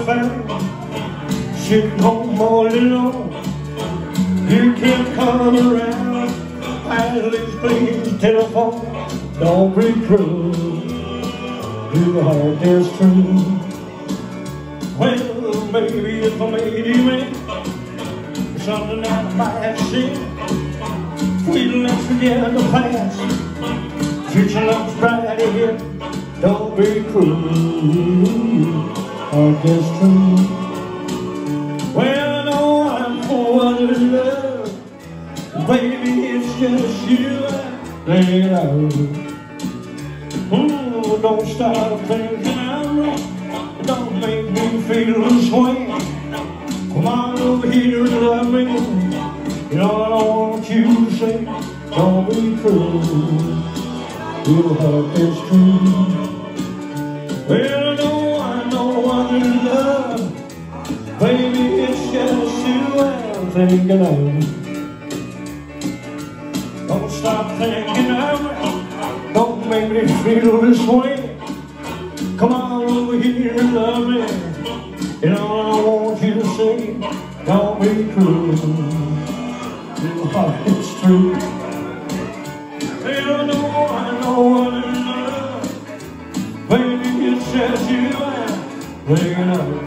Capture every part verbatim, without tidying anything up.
affair, sitting home all alone. You can't come around, please, please, telephone. Don't be cruel, your heart is true. Well, maybe if I made you in something that I might have seen, we'd let's forget the past. Future looks bright ahead. Don't be cruel, heart is true. Well, no, I'm for other love, baby, it's just you I'm thinking of. Mm, don't stop thinking I'm wrong, don't make me feel this way. Come on over here and love me, you know I don't want you to say, don't be cruel, your heart is true. Well, no, I know other love, baby, it's just you I'm thinking of. Don't stop thinking of me, don't make me feel this way. Come on over here and love me, you know I want you to say, don't be cruel, your heart is true. Well, no, I know other love, baby, it's just you I'm thinking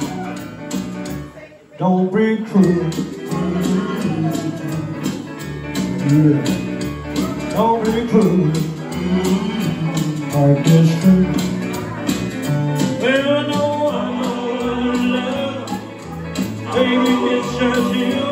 of. Don't be cruel, yeah. Don't be cruel, heart is true. Well, I know, I know love, baby, it's just you